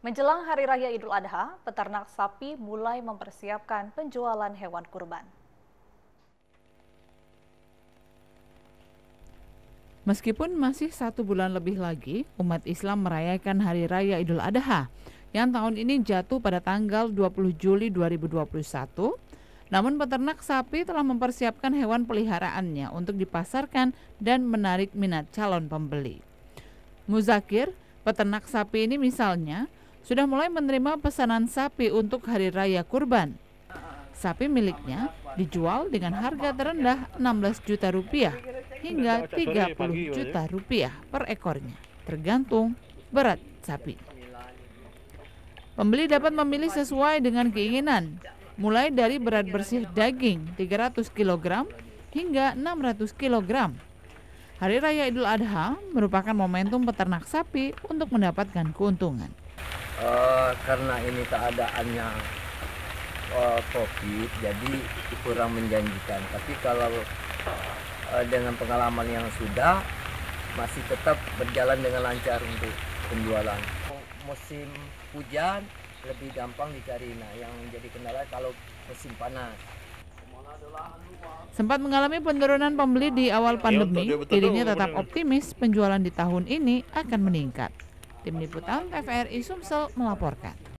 Menjelang Hari Raya Idul Adha, peternak sapi mulai mempersiapkan penjualan hewan kurban. Meskipun masih 1 bulan lebih lagi, umat Islam merayakan Hari Raya Idul Adha yang tahun ini jatuh pada tanggal 20 Juli 2021. Namun peternak sapi telah mempersiapkan hewan peliharaannya untuk dipasarkan dan menarik minat calon pembeli. Muzakir, peternak sapi ini misalnya, sudah mulai menerima pesanan sapi untuk Hari Raya Kurban. Sapi miliknya dijual dengan harga terendah 16 juta rupiah hingga 30 juta rupiah per ekornya, tergantung berat sapi. Pembeli dapat memilih sesuai dengan keinginan, mulai dari berat bersih daging 300 kg hingga 600 kg. Hari Raya Idul Adha merupakan momentum peternak sapi untuk mendapatkan keuntungan. Karena ini keadaannya COVID, jadi kurang menjanjikan. Tapi kalau dengan pengalaman yang sudah, masih tetap berjalan dengan lancar untuk penjualan. Musim hujan lebih gampang dicari. Nah, yang jadi kendala kalau musim panas. Sempat mengalami penurunan pembeli di awal pandemi, dirinya tetap optimis penjualan di tahun ini akan meningkat. Tim Liputan TVRI Sumsel melaporkan.